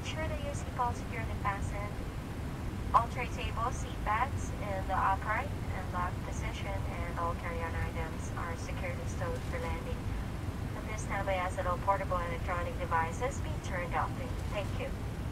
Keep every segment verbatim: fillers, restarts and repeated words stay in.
sure that your seatbelt is securely fastened. All tray tables, seat backs in the upright and locked position, and all carry-on items are securely stowed for landing. At this time, I ask that all portable electronic devices be turned off. Thank you.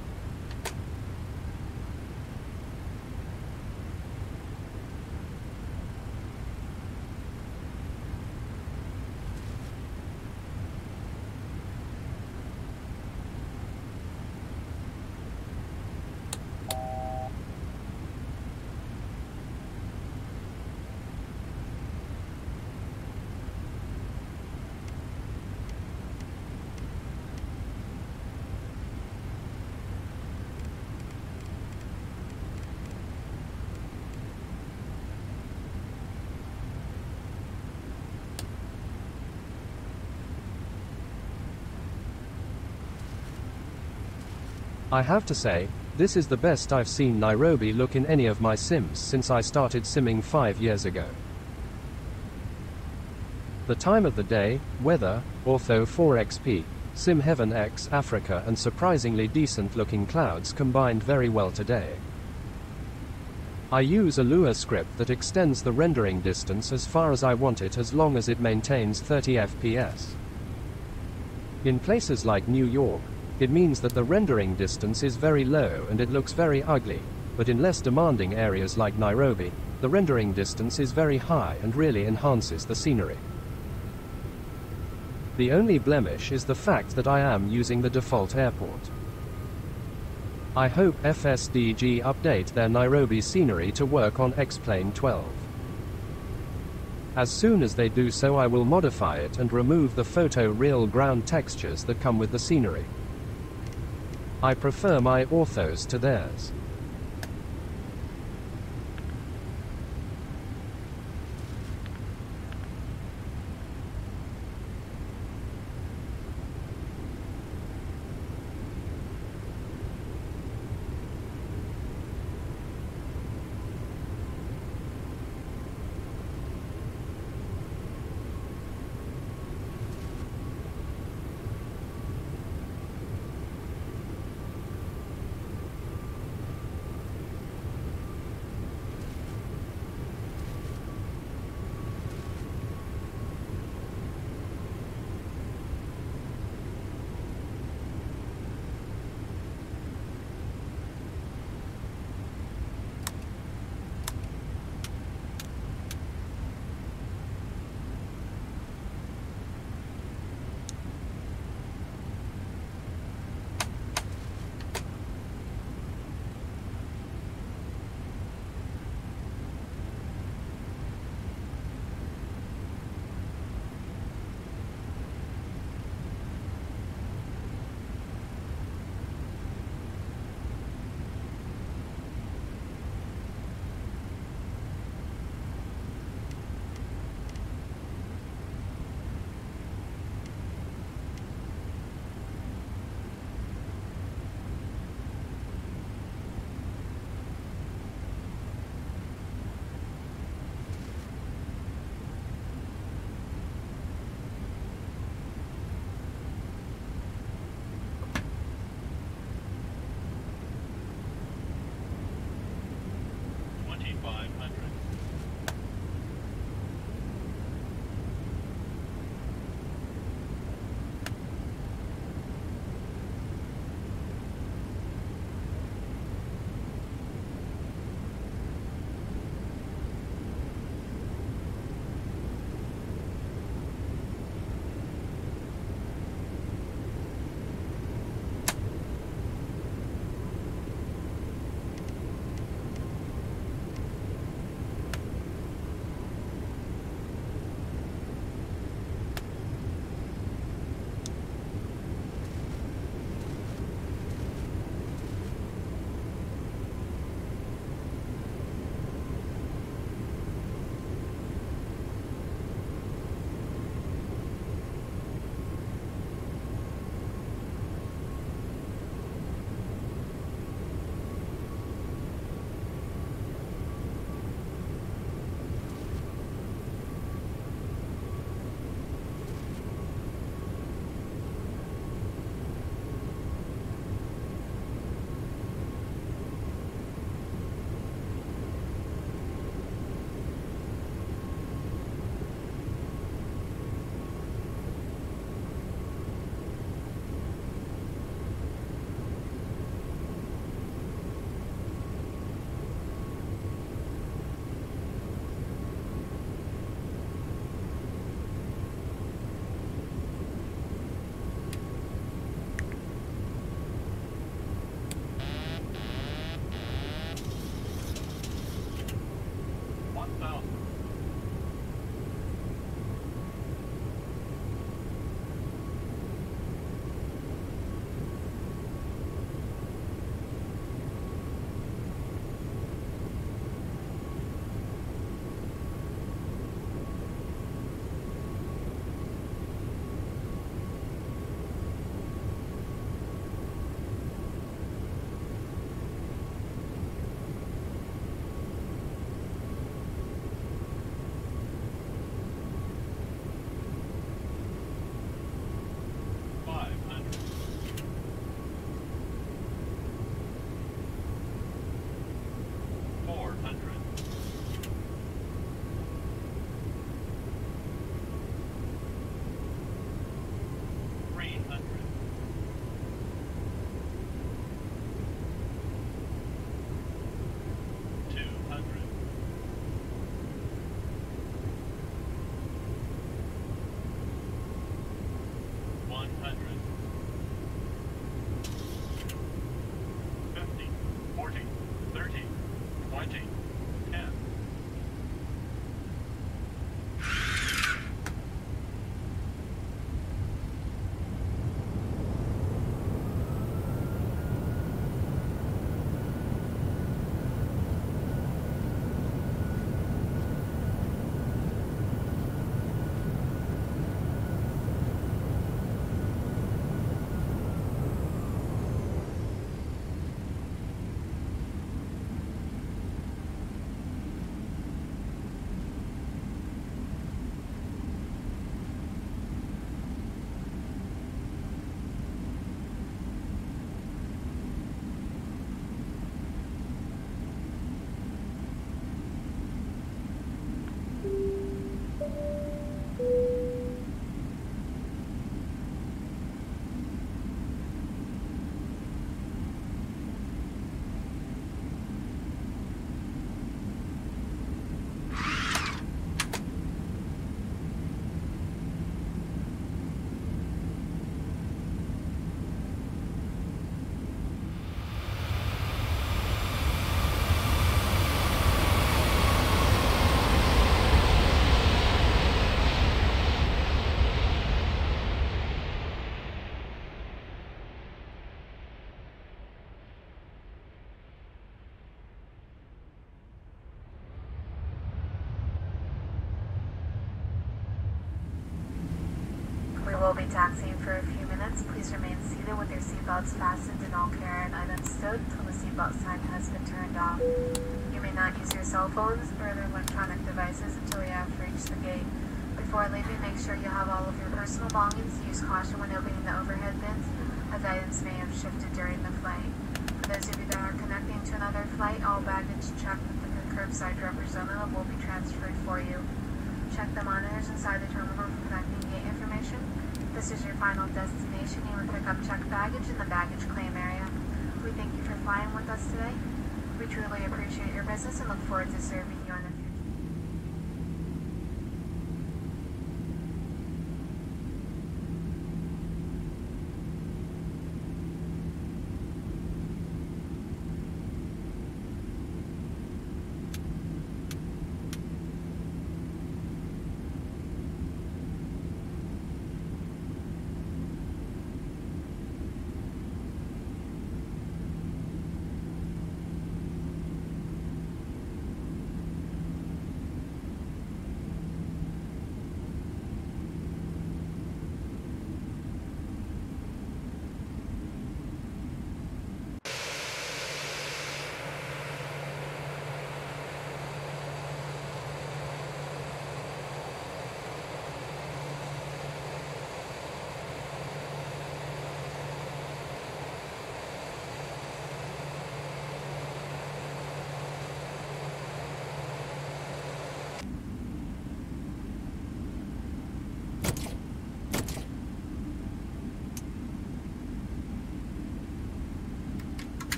I have to say, this is the best I've seen Nairobi look in any of my sims since I started simming five years ago. The time of the day, weather, Ortho four X P, Sim Heaven X Africa, and surprisingly decent looking clouds combined very well today. I use a Lua script that extends the rendering distance as far as I want it as long as it maintains thirty F P S. In places like New York, it means that the rendering distance is very low and it looks very ugly, but in less demanding areas like Nairobi, the rendering distance is very high and really enhances the scenery. The only blemish is the fact that I am using the default airport. I hope F S D G update their Nairobi scenery to work on X-Plane twelve. As soon as they do so, I will modify it and remove the photo real ground textures that come with the scenery. I prefer my orthos to theirs. be taxiing for a few minutes. Please remain seated with your seatbelts fastened and all carry-on items stowed until the seatbelt sign has been turned off. You may not use your cell phones or other electronic devices until you have reached the gate. Before leaving, make sure you have all of your personal belongings. Use caution when opening the overhead bins, as items may have shifted during the flight. For those of you that are connecting to another flight, all baggage checked with the curbside representative will be transferred for you. Check the monitors inside the terminal for connecting gate information. If this is your final destination, you will pick up checked baggage in the baggage claim area. We thank you for flying with us today. We truly appreciate your business and look forward to serving you in the future.